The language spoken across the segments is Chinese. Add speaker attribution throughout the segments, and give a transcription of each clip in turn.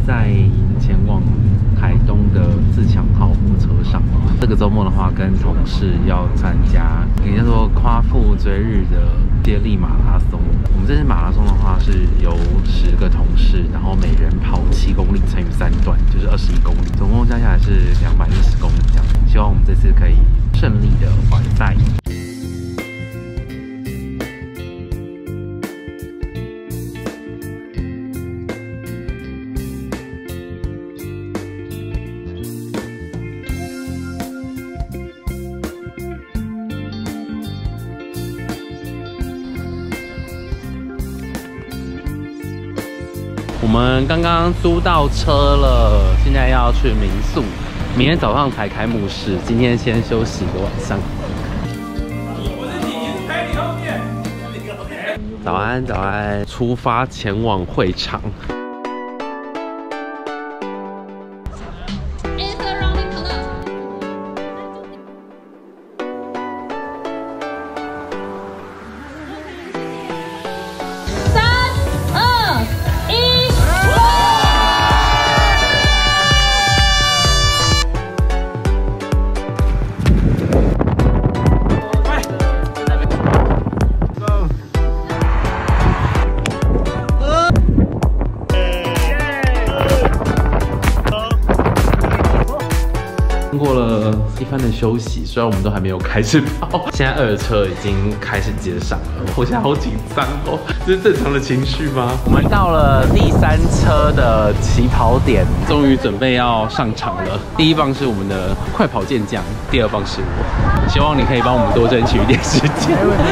Speaker 1: 在前往台东的自强号火车上。这个周末的话，跟同事要参加人家说夸父追日的接力马拉松。我们这次马拉松的话是由10个同事，然后每人跑7公里乘以3段，就是21公里，总共加起来是210公里这样。希望我们这次可以顺利的完赛。我们刚刚租到车了，现在要去民宿。明天早上才开幕式，今天先休息一个晚上。早安，早安！出发前往会场。经过了一番的休息，虽然我们都还没有开始跑，现在2车已经开始接上了，我现在好紧张哦，这是正常的情绪吗？我们到了第3车的起跑点，终于准备要上场了。第1棒是我们的快跑健将，第2棒是我，希望你可以帮我们多争取一点时间。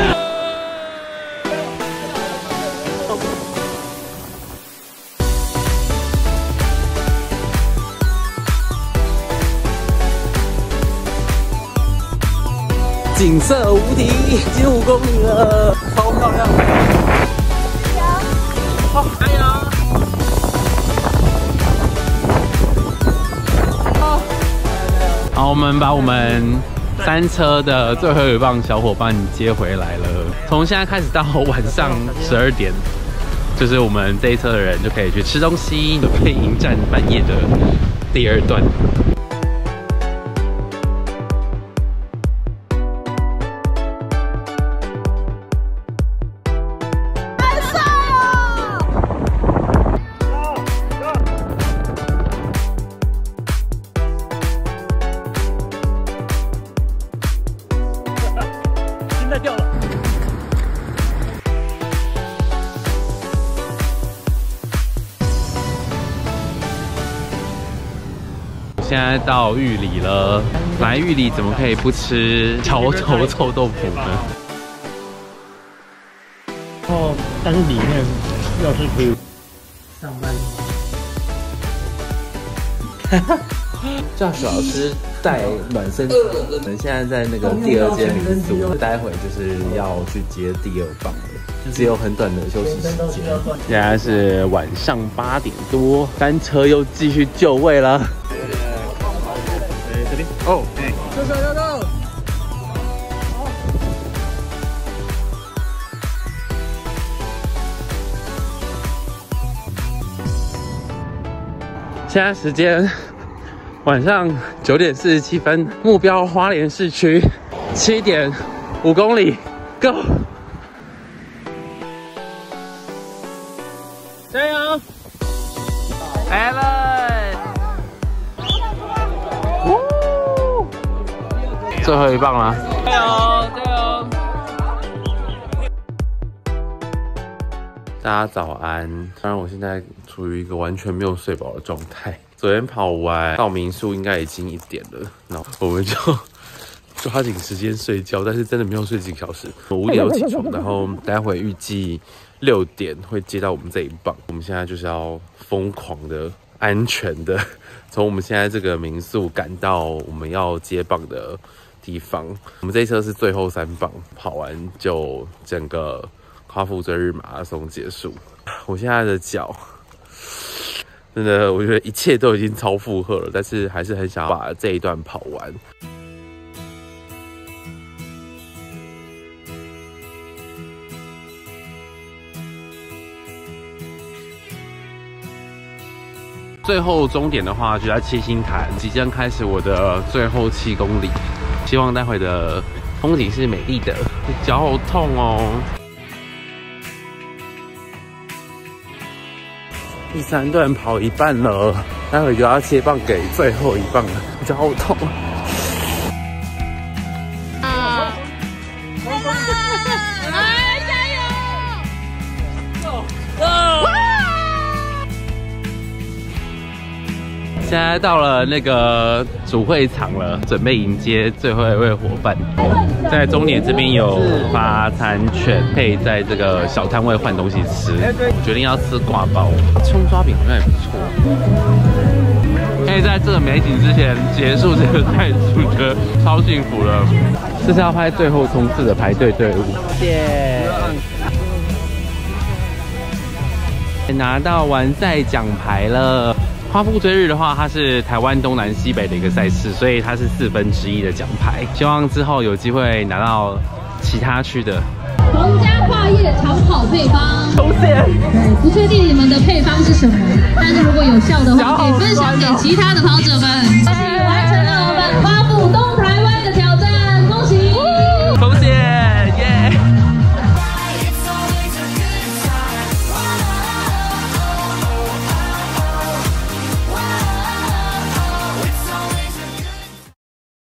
Speaker 1: 景色无敌，已经5公里了，超漂亮！加油！好，加油！好，我们把我们3车的最后1棒小伙伴接回来了。从现在开始到晚上12点，就是我们这一车的人就可以去吃东西，准备迎战半夜的第2段。现在到玉里了，来玉里怎么可以不吃桥头臭豆腐呢？
Speaker 2: 哦，但是里面要是可以上班。
Speaker 1: 驾驶老师带暖身场，我们现在在那个第2间民宿，待会就是要去接第2棒了，只有很短的休息时间。现在是晚上8点多，3车又继续就位了。这边哦，走走走走。现在时间晚上9点47分，目标花莲市区，7点5公里 ，Go！ 加油 ，Allen！ 最后1棒了，加油加油！大家早安。当然，我现在处于一个完全没有睡饱的状态。昨天跑完到民宿应该已经1点了，那我们就抓紧时间睡觉，但是真的没有睡几个小时。我5点就起床，然后待会预计6点会接到我们这1棒。我们现在就是要疯狂的、安全的从我们现在这个民宿赶到我们要接棒的地方。我们这一车是最后3棒，跑完就整个夸父追日马拉松结束。我现在的脚真的，我觉得一切都已经超负荷了，但是还是很想要把这一段跑完。 最后终点的话就在七星潭，即将开始我的最后7公里。希望待会的风景是美丽的。脚好痛哦。第3段跑一半了，待会就要接棒给最后一棒了，脚好痛。现在到了那个主会场了，准备迎接最后一位伙伴。在终点这边有发餐券，可以在这个小摊位换东西吃。我决定要吃挂包，葱抓饼好像也不错。可以在这个美景之前结束这个赛事，我觉得超幸福了。这是要拍最后冲刺的排队队伍。谢谢。拿到完赛奖牌了。花腹追日的话，它是台湾东南西北的一个赛事，所以它是1/4的奖牌。希望之后有机会拿到其他区的。
Speaker 3: 皇家跨业长跑配方出现，对，不确定你们的配方是什么，但是如果有效的话，可以分享给其他的跑者们。